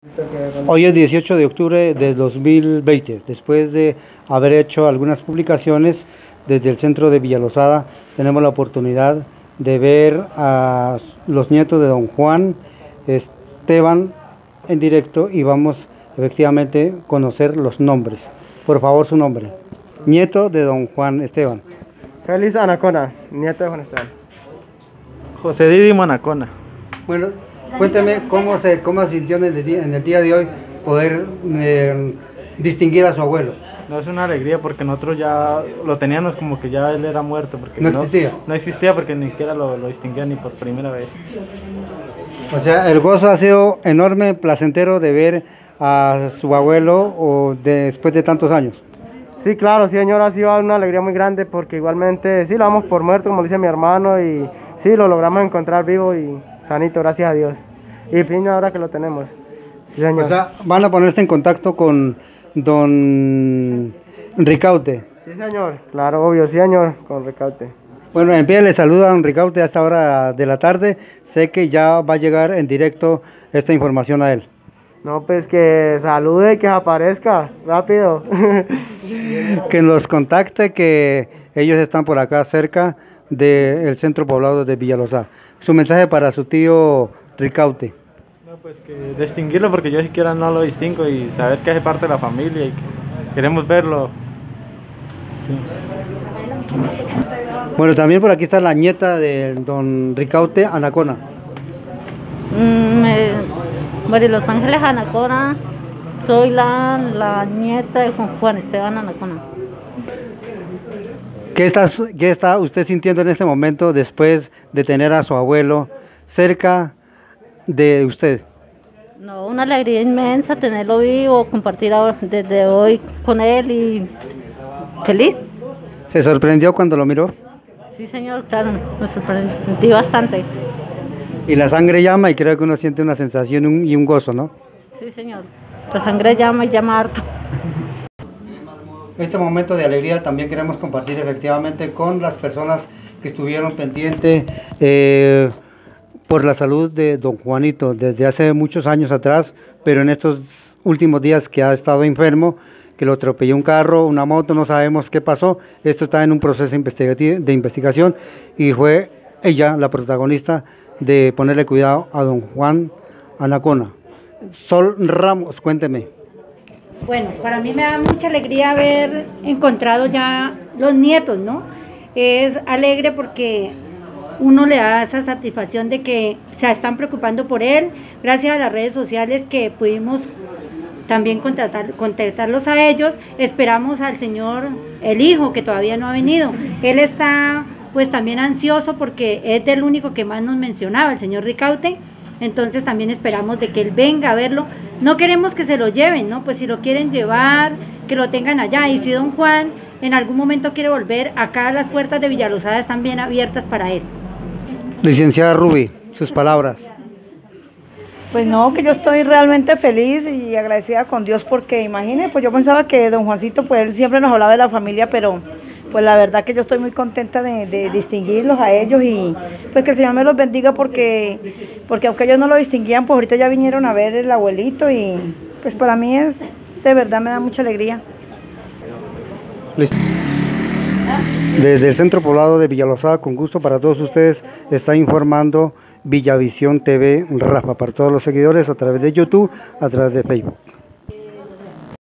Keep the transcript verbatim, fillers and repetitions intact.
Hoy es dieciocho de octubre de dos mil veinte, después de haber hecho algunas publicaciones desde el centro de Villalosada, tenemos la oportunidad de ver a los nietos de don Juan Esteban en directo y vamos efectivamente a conocer los nombres. Por favor, su nombre. Nieto de don Juan Esteban. Félix Anacona, nieto de Juan Esteban. José Didi Manacona. Bueno, cuénteme cómo se cómo sintió en el día, en el día de hoy poder eh, distinguir a su abuelo. No, es una alegría porque nosotros ya lo teníamos como que ya él era muerto. Porque no existía. No existía porque ni siquiera lo, lo distinguía ni por primera vez. O sea, el gozo ha sido enorme, placentero de ver a su abuelo o de, después de tantos años. Sí, claro, sí, señor, ha sido una alegría muy grande porque igualmente sí lo damos por muerto, como dice mi hermano, y sí lo logramos encontrar vivo y sanito, gracias a Dios. Y fin ahora que lo tenemos. Sí, señor. O sea, van a ponerse en contacto con don Ricaute. Sí, señor, claro, obvio, sí, señor, con Ricaute. Bueno, en pie le saluda a don Ricaute a esta hora de la tarde. Sé que ya va a llegar en directo esta información a él. No, pues que salude y que aparezca rápido. Que nos contacte, que ellos están por acá cerca del centro poblado de Villalosada. Su mensaje para su tío Ricaute. No, pues que distinguirlo porque yo siquiera no lo distingo y saber que hace parte de la familia y que queremos verlo. Sí. Bueno, también por aquí está la nieta de don Ricaute, Anacona. Mm, eh, María Los Ángeles Anacona, soy la, la nieta de Juan Esteban Anacona. ¿Qué está, ¿Qué está usted sintiendo en este momento después de tener a su abuelo cerca de usted? No, una alegría inmensa tenerlo vivo, compartir ahora, desde hoy con él y feliz. ¿Se sorprendió cuando lo miró? Sí, señor, claro, me sorprendí bastante. Y la sangre llama y creo que uno siente una sensación y un gozo, ¿no? Sí, señor, la sangre llama y llama harto. Este momento de alegría también queremos compartir efectivamente con las personas que estuvieron pendientes eh, por la salud de don Juanito desde hace muchos años atrás, pero en estos últimos días que ha estado enfermo, que lo atropelló un carro, una moto, no sabemos qué pasó. Esto está en un proceso investigativo, de investigación y fue ella la protagonista de ponerle cuidado a don Juan Anacona. Sol Ramos, cuénteme. Bueno, para mí me da mucha alegría haber encontrado ya los nietos, ¿no? Es alegre porque uno le da esa satisfacción de que se están preocupando por él, gracias a las redes sociales que pudimos también contratar, contactarlos a ellos. Esperamos al señor, el hijo, que todavía no ha venido. Él está pues también ansioso porque es el único que más nos mencionaba, el señor Ricaute. Entonces también esperamos de que él venga a verlo. No queremos que se lo lleven, ¿no? Pues si lo quieren llevar, que lo tengan allá. Y si don Juan en algún momento quiere volver, acá las puertas de Villalosada están bien abiertas para él. Licenciada Ruby, sus palabras. Pues no, que yo estoy realmente feliz y agradecida con Dios porque imagínese, pues yo pensaba que don Juancito, pues él siempre nos hablaba de la familia, pero pues la verdad que yo estoy muy contenta de, de distinguirlos a ellos y pues que el Señor me los bendiga porque, porque aunque ellos no lo distinguían, pues ahorita ya vinieron a ver el abuelito y pues para mí es, de verdad me da mucha alegría. Desde el centro poblado de Villalosada, con gusto para todos ustedes, está informando Villavisión T V Rafa, para todos los seguidores a través de YouTube, a través de Facebook.